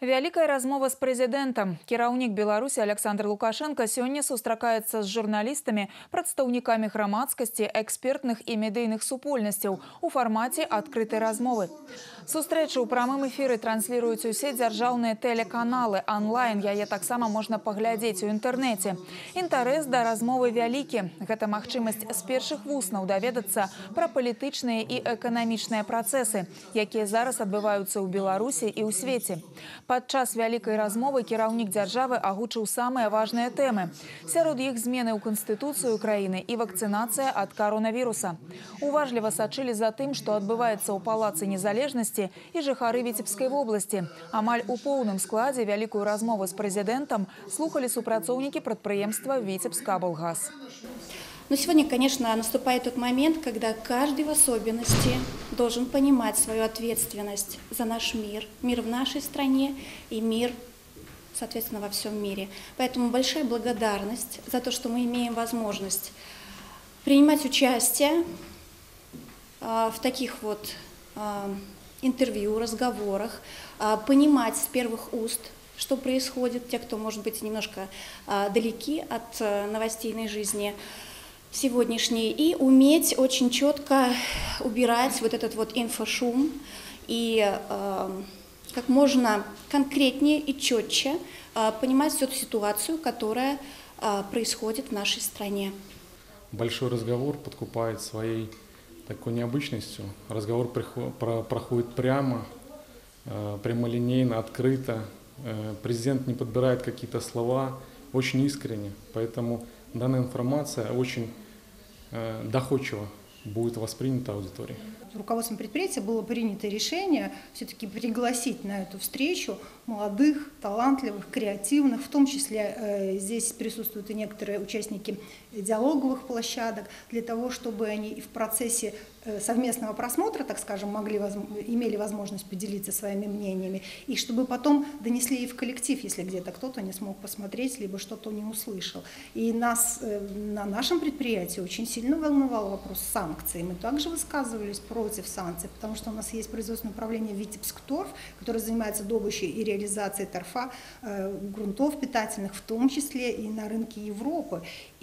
Вялікая размова с президентом. Кіраўнік Беларуси Александр Лукашенко сегодня сустракаецца с журналистами, представниками грамадскасці, экспертных и медийных супольнасцяў у формате открытой размовы. Сустрэчы ў прамым эфіры транслируюць усе дзяржаўныя тэлеканалы. Онлайн яе таксама можна паглядзець у інтэрнэце. Інтарэс да размовы вялікі. Гэта магчымасць з першых вуснаў даведацца пра палітычныя і эканамічныя працэсы, якія зараз адбываюцца ў Беларусі і ў свеце. Падчас вялікай размовы кіраўнік дзяржавы агучыў самыя важныя тэмы. Сярод іх змены ў Канстытуцыю краіны і вакцынацыя ад каронавіруса. Уважліва сачылі за тым, што адбываецца ў Палацы Незалежнасці і жыхары Віцебскай вобласці. Амаль у поўным складзе вялікую размову з прэзідэнтам слухалі супрацоўнікі прадпрыемства «Витебскаблгаз». Но сегодня, конечно, наступает тот момент, когда каждый в особенности должен понимать свою ответственность за наш мир, мир в нашей стране и мир, соответственно, во всем мире. Поэтому большая благодарность за то, что мы имеем возможность принимать участие в таких вот интервью, разговорах, понимать с первых уст, что происходит, те, кто, может быть, немножко далеки от новостейной жизни сегодняшней, и уметь очень четко убирать вот этот вот инфошум и как можно конкретнее и четче понимать всю эту ситуацию, которая происходит в нашей стране. Большой разговор подкупает своей такой необычностью. Разговор проходит прямо, прямолинейно, открыто. Президент не подбирает какие-то слова, очень искренне. Поэтому данная информация очень доходчиво будет воспринята аудиторией. Руководством предприятия было принято решение все-таки пригласить на эту встречу молодых, талантливых, креативных, в том числе здесь присутствуют и некоторые участники диалоговых площадок, для того, чтобы они в процессе совместного просмотра, так скажем, имели возможность поделиться своими мнениями, и чтобы потом донесли и в коллектив, если где-то кто-то не смог посмотреть, либо что-то не услышал. И нас на нашем предприятии очень сильно волновал вопрос санкций. Мы также высказывались против санкций, потому что у нас есть производственное управление «Витебскторф», которое занимается добычей и реализацией торфа, грунтов питательных, в том числе и на рынке Европы.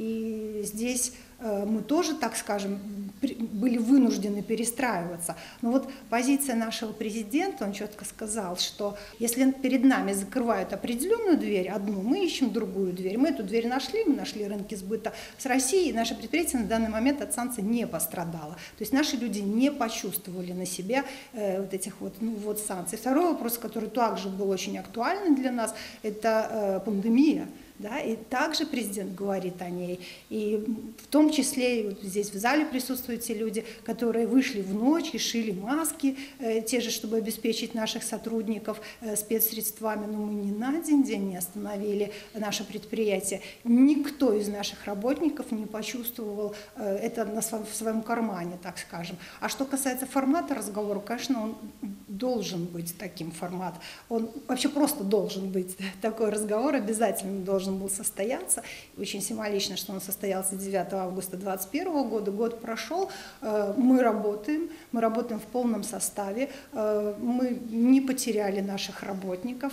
И здесь мы тоже, так скажем, были вынуждены перестраиваться. Но вот позиция нашего президента, он четко сказал, что если перед нами закрывают определенную дверь, одну, мы ищем другую дверь. Мы эту дверь нашли, мы нашли рынки сбыта с Россией, и наше предприятие на данный момент от санкций не пострадало. То есть наши люди не почувствовали на себе вот этих вот санкций. Второй вопрос, который также был очень актуальный для нас, это пандемия. Да, и также президент говорит о ней, и в том числе вот здесь в зале присутствуют те люди, которые вышли в ночь и шили маски, те же, чтобы обеспечить наших сотрудников спецсредствами, но мы ни на один день не остановили наше предприятие. Никто из наших работников не почувствовал это в своем кармане, так скажем. А что касается формата разговора, конечно, он должен быть таким формат, он вообще просто должен быть такой разговор, обязательно должен был состояться. Очень символично, что он состоялся 9 августа 2021 года. Год прошел, мы работаем в полном составе, мы не потеряли наших работников,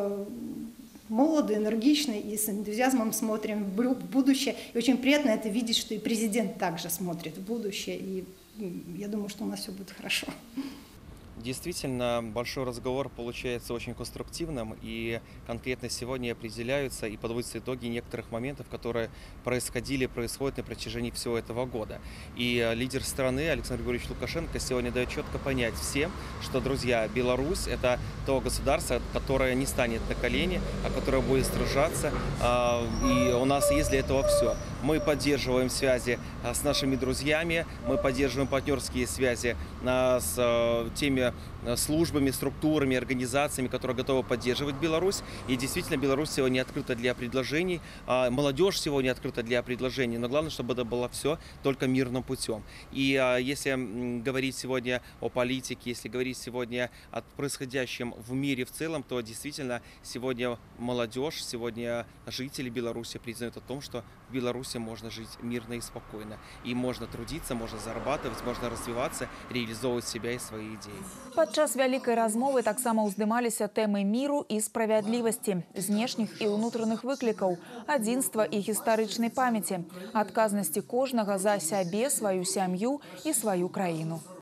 молоды, энергичны и с энтузиазмом смотрим в будущее. И очень приятно это видеть, что и президент также смотрит в будущее. И я думаю, что у нас все будет хорошо. Действительно, большой разговор получается очень конструктивным, и конкретно сегодня определяются и подводятся итоги некоторых моментов, которые происходят на протяжении всего этого года. И лидер страны Александр Григорьевич Лукашенко сегодня дает четко понять всем, что, друзья, Беларусь – это то государство, которое не станет на колени, а которое будет сражаться, и у нас есть для этого все. Мы поддерживаем связи с нашими друзьями, мы поддерживаем партнерские связи с теми службами, структурами, организациями, которые готовы поддерживать Беларусь. И действительно, Беларусь сегодня открыта для предложений, молодежь сегодня открыта для предложений, но главное, чтобы это было все только мирным путем. И если говорить сегодня о политике, если говорить сегодня о происходящем в мире в целом, то действительно сегодня молодежь, сегодня жители Беларуси признают о том, что в Беларуси можно жить мирно и спокойно. И можно трудиться, можно зарабатывать, можно развиваться, реализовывать себя и свои идеи. Падчас вялікай размовы таксама ўздымаліся тэмы міру і справядлівасці, знешніх і ўнутраных выклікаў, адзінства і гістарычнай памяці, адказнасці кожнага за сябе, сваю сям'ю і сваю краіну.